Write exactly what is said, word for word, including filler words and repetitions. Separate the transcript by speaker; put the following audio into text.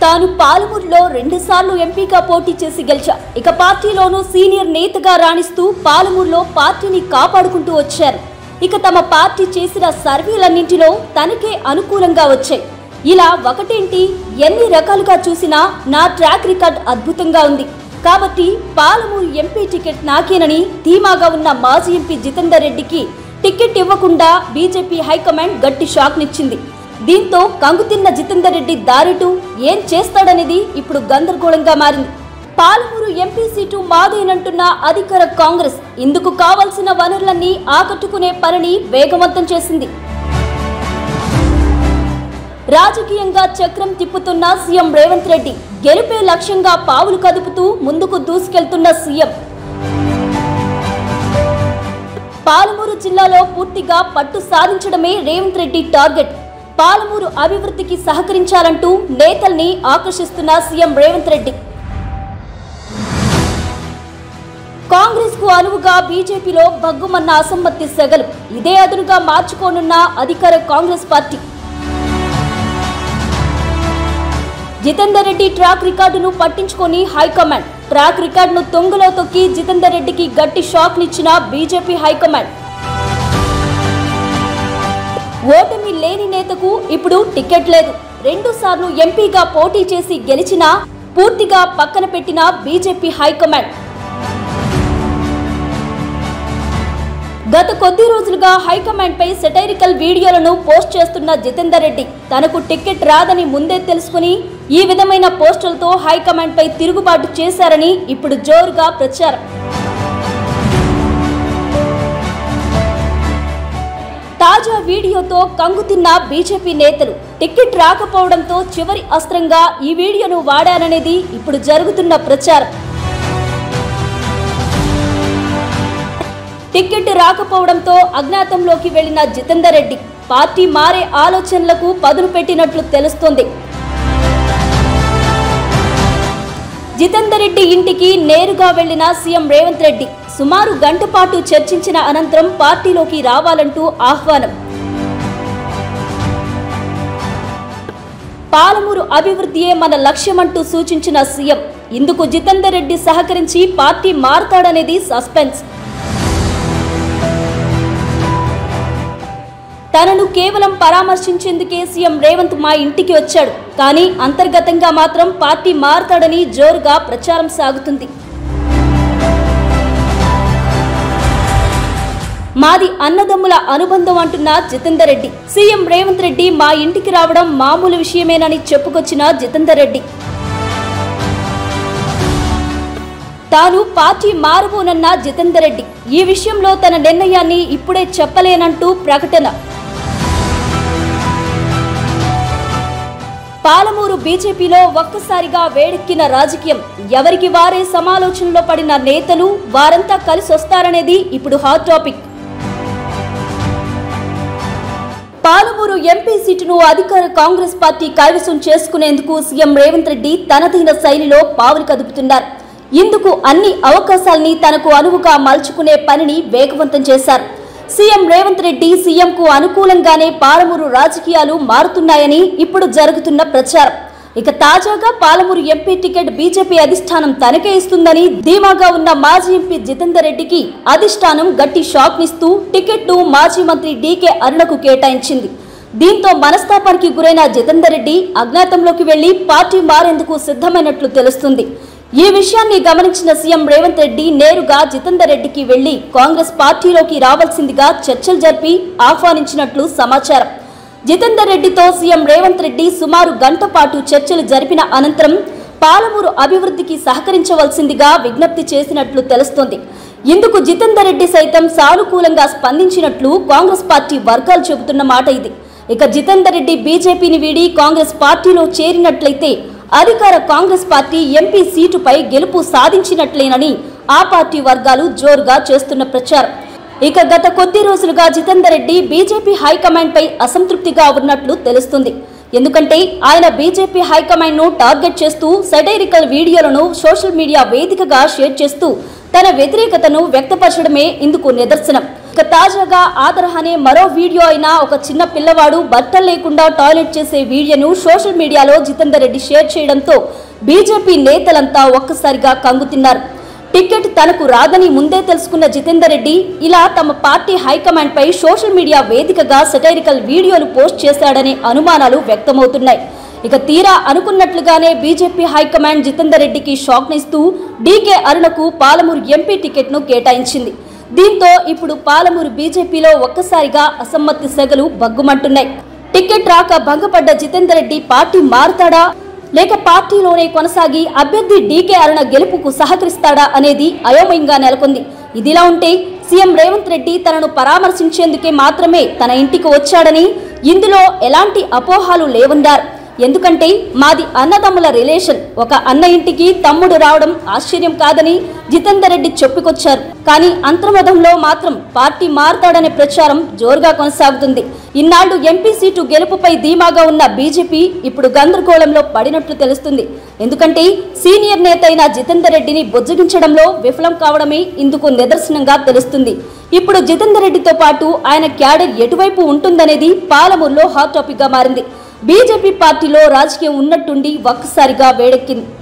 Speaker 1: తాను పాలమూరులో రెండు సార్లు ఎంపీగా పోటీ చేసి గెలిచా. ఇక పార్టీలోనూ సీనియర్ నేతగా రాణిస్తూ పాలమూరులో పార్టీని కాపాడుకుంటూ వచ్చారు. ఇక తమ పార్టీ చేసిన సర్వేలన్నింటిలో తనకే అనుకూలంగా వచ్చాయి. ఇలా ఒకటేంటి, ఎన్ని రకాలుగా చూసినా నా ట్రాక్ రికార్డ్ అద్భుతంగా ఉంది. కాబట్టి పాలమూరు ఎంపీ టికెట్ నాకేనని ధీమాగా ఉన్న మాజీ ఎంపీ జితేందర్ రెడ్డికి టికెట్ ఇవ్వకుండా బీజేపీ హైకమాండ్ గట్టి షాక్నిచ్చింది. దీంతో కంగుతిన్న జితేందర్ రెడ్డి దారిటు ఏం చేస్తాడనేది ఇప్పుడు గందరగోళంగా మారింది. పాలమూరు ఎంపీ సీటు మాదేనంటున్న అధికార కాంగ్రెస్ ఇందుకు కావాల్సిన వనరులన్నీ ఆకట్టుకునే పనిని వేగవంతం చేసింది. రాజకీయంగా చక్రం తిప్పుతున్న సీఎం రేవంత్ రెడ్డి గెలుపే లక్ష్యంగా పావులు కదుపుతూ ముందుకు దూసుకెళ్తున్న సీఎం పాలమూరు జిల్లాలో పూర్తిగా పట్టు సాధించడమే రేవంత్ రెడ్డి టార్గెట్. పాలమూరు అభివృద్ధికి సహకరించాలంటూ నేతల్ని ఆకర్షిస్తున్న సీఎం రేవంత్ రెడ్డి కాంగ్రెస్ కు అనువుగా బీజేపీలో భగ్గుమన్న అసమ్మతి సెగలు ఇదే అదునుగా మార్చుకోనున్న అధికార కాంగ్రెస్ పార్టీ. జితేందర్ రెడ్డి ట్రాక్ రికార్డును పట్టించుకొని హైకమాండ్ ట్రాక్ రికార్డును తొంగలో తొక్కి జితేందర్ రెడ్డికి గట్టి షాక్నిచ్చిన బీజేపీ హైకమాండ్. ఓటమి లేని నేతకు ఇప్పుడు టికెట్ లేదు. రెండు సార్లు ఎంపీగా పోటీ చేసి గెలిచినా పూర్తిగా పక్కన పెట్టిన బీజేపీ హైకమాండ్. గత కొద్ది రోజులుగా హైకమాండ్ పై సెటైరికల్ వీడియోలను పోస్ట్ చేస్తున్న జితేందర్ రెడ్డి తనకు టికెట్ రాదని ముందే తెలుసుకుని ఈ విధమైన పోస్టులతో హైకమాండ్ పై తిరుగుబాటు చేశారని ఇప్పుడు జోరుగా ప్రచారం. తాజా వీడియోతో కంగుతిన్న బీజేపీ నేతలు టికెట్ రాకపోవడంతో చివరి అస్త్రంగా ఈ వీడియోను వాడారనేది ఇప్పుడు జరుగుతున్న ప్రచారం. టికెట్ రాకపోవడంతో అజ్ఞాతంలోకి వెళ్లిన జితేందర్ రెడ్డి పార్టీ మారే ఆలోచనలకు పదును పెట్టినట్లు తెలుస్తోంది. జితేందర్ రెడ్డి ఇంటికి నేరుగా వెళ్లిన సీఎం రేవంత్ రెడ్డి సుమారు గంట పాటు చర్చించిన అనంతరం పార్టీలోకి రావాలంటూ ఆహ్వానం. పాలమూరు అభివృద్ధియే మన లక్ష్యమంటూ సూచించిన సీఎం ఇందుకు జితేందర్ రెడ్డి సహకరించి పార్టీ మారతాడనేది సస్పెన్స్. తనను కేవలం పరామర్శించేందుకే సీఎం రేవంత్ మా ఇంటికి వచ్చాడు, కానీ అంతర్గతంగా మాత్రం పార్టీ మారతాడని జోరుగా ప్రచారం సాగుతుంది. మాది అన్నదమ్ముల అనుబంధం అంటున్న జితేందర్ రెడ్డి సీఎం రేవంత్ రెడ్డి మా ఇంటికి రావడం మామూలు విషయమేనని చెప్పుకొచ్చిన జితేందర్ రెడ్డి తాను పార్టీ మారబోనన్న జితేందర్ రెడ్డి ఈ విషయంలో తన నిర్ణయాన్ని ఇప్పుడే చెప్పలేనంటూ ప్రకటన. పాలమూరు బీజేపీలో ఒక్కసారిగా వేడెక్కిన రాజకీయం. ఎవరికి వారే సమాలోచనలో పడిన నేతలు వారంతా కలిసి వస్తారనేది ఇప్పుడు హాట్ టాపిక్. పాలమూరు ఎంపీ సీటును అధికార కాంగ్రెస్ పార్టీ కైవసం చేసుకునేందుకు సీఎం రేవంత్ రెడ్డి తనదైన శైలిలో పావులు కదుపుతున్నారు. ఇందుకు అన్ని అవకాశాల్ని తనకు అనువుగా మలుచుకునే పనిని వేగవంతం చేశారు. సీఎం రేవంత్ రెడ్డి సీఎంకు అనుకూలంగానే పాలమూరు రాజకీయాలు మారుతున్నాయని ఇప్పుడు జరుగుతున్న ప్రచారం. ఇక తాజాగా పాలమూరు ఎంపీ టికెట్ బీజేపీ అధిష్టానం తనకే ఇస్తుందని ధీమాగా ఉన్న మాజీ ఎంపీ జితేందర్ రెడ్డికి అధిష్టానం గట్టి షాక్నిస్తూ టికెట్ను మాజీ మంత్రి డీకే అరుణకు కేటాయించింది. దీంతో మనస్తాపానికి గురైన జితేందర్ రెడ్డి అజ్ఞాతంలోకి వెళ్లి పార్టీ మారేందుకు సిద్ధమైనట్లు తెలుస్తుంది. ఈ విషయాన్ని గమనించిన సీఎం రేవంత్ రెడ్డి నేరుగా జితేందర్ రెడ్డికి వెళ్లి కాంగ్రెస్ పార్టీలోకి రావాల్సిందిగా చర్చలు జరిపి ఆహ్వానించినట్లు సమాచారం. జితేందర్ రెడ్డితో సీఎం రేవంత్ రెడ్డి సుమారు గంట పాటు చర్చలు జరిపిన అనంతరం పాలమూరు అభివృద్ధికి సహకరించవలసిందిగా విజ్ఞప్తి చేసినట్లు తెలుస్తోంది. ఇందుకు జితేందర్ రెడ్డి సైతం సానుకూలంగా స్పందించినట్లు కాంగ్రెస్ పార్టీ వర్గాలు చెబుతున్న మాట ఇది. ఇక జితేందర్ రెడ్డి బీజేపీని వీడి కాంగ్రెస్ పార్టీలో చేరినట్లయితే అధికార కాంగ్రెస్ పార్టీ ఎంపీ సీటుపై గెలుపు సాధించినట్లేనని ఆ పార్టీ వర్గాలు జోరుగా చేస్తున్న ప్రచారం. ఇక గత కొద్ది రోజులుగా జితేందర్ రెడ్డి బీజేపీ హైకమాండ్ పై అసంతృప్తిగా ఉన్నట్లు తెలుస్తుంది. ఎందుకంటే ఆయన బీజేపీ హైకమాండ్ ను టార్గెట్ చేస్తూ సెటైరికల్ వీడియోలను సోషల్ మీడియా వేదికగా షేర్ చేస్తూ తన వ్యతిరేకతను వ్యక్తపరచడమే ఇందుకు నిదర్శనం. ఇక తాజాగా ఆదర్ అనే మరో వీడియో అయిన ఒక చిన్న పిల్లవాడు బట్టలు లేకుండా టాయిలెట్ చేసే వీడియోను సోషల్ మీడియాలో జితేందర్ రెడ్డి షేర్ చేయడంతో బీజేపీ నేతలంతా ఒక్కసారిగా కంగుతిన్నారు. టికెట్ తనకు రాదని ముందే తెలుసుకున్న జితేందర్ రెడ్డి ఇలా తమ పార్టీ హైకమాండ్ పై సోషల్ మీడియా వేదికగా సెటైరికల్ వీడియోలు పోస్ట్ చేశాడనే అనుమానాలు వ్యక్తమవుతున్నాయి. ఇక తీరా అనుకున్నట్లుగానే బీజేపీ హైకమాండ్ జితేందర్ రెడ్డికి షాక్నిస్తూ డీకే అరుణకు పాలమూరు ఎంపీ టికెట్ను కేటాయించింది. దీంతో ఇప్పుడు పాలమూరు బీజేపీలో ఒక్కసారిగా అసమ్మతి సెగలు బగ్గుమంటున్నాయి. టికెట్ రాక భంగపడ్డ జితేందర్ రెడ్డి పార్టీ మారుతాడా లేక పార్టీలోనే కొనసాగి అభ్యర్థి డీకే అరుణ గెలుపుకు సహకరిస్తాడా అనేది అయోమయంగా నెలకొంది. ఇదిలా ఉంటే సీఎం రేవంత్ రెడ్డి తనను పరామర్శించేందుకే మాత్రమే తన ఇంటికి వచ్చాడని, ఇందులో ఎలాంటి అపోహాలు లేవన్నారు. ఎందుకంటే మాది అన్నదమ్ముల రిలేషన్, ఒక అన్న ఇంటికి తమ్ముడు రావడం ఆశ్చర్యం కాదని జితేందర్ రెడ్డి చెప్పుకొచ్చారు. కానీ అంతర్మదంలో మాత్రం పార్టీ మారుతాడనే ప్రచారం జోరుగా కొనసాగుతుంది. ఇన్నాళ్లు ఎంపీ సీటు గెలుపుపై ధీమాగా ఉన్న బీజేపీ ఇప్పుడు గందరగోళంలో పడినట్లు తెలుస్తుంది. ఎందుకంటే సీనియర్ నేత అయిన జితేందర్ రెడ్డిని బుజ్జగించడంలో విఫలం కావడమే ఇందుకు నిదర్శనంగా తెలుస్తుంది. ఇప్పుడు జితేందర్ రెడ్డితో పాటు ఆయన క్యాడర్ ఎటువైపు ఉంటుందనేది పాలమూరులో హాట్ టాపిక్ గా మారింది. బీజేపీ పార్టీలో రాజకీయం ఉన్నట్టుండి ఒక్కసారిగా వేడెక్కింది.